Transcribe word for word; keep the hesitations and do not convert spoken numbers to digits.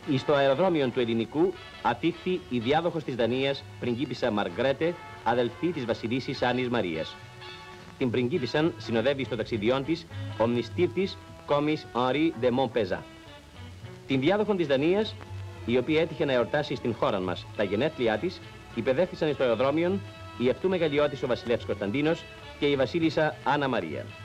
Στο αεροδρόμιο του Ελληνικού ατύχθη η διάδοχος της Δανίας, πριγκίπισσα Μαργκρέτε, αδελφή της βασιλίσσης Άννης Μαρίας. Την πριγκίπισσαν συνοδεύει στο ταξιδιόν της ο μνηστήρτης κόμις Henri de Montpezat. Την διάδοχον της Δανίας, η οποία έτυχε να εορτάσει στην χώρα μας τα γενέθλιά της, υπεδέχθησαν στο αεροδρόμιο η αυτού μεγαλειώτης ο βασιλεύς Κωνσταντίνος και η βασίλισσα Άννα Μαρία.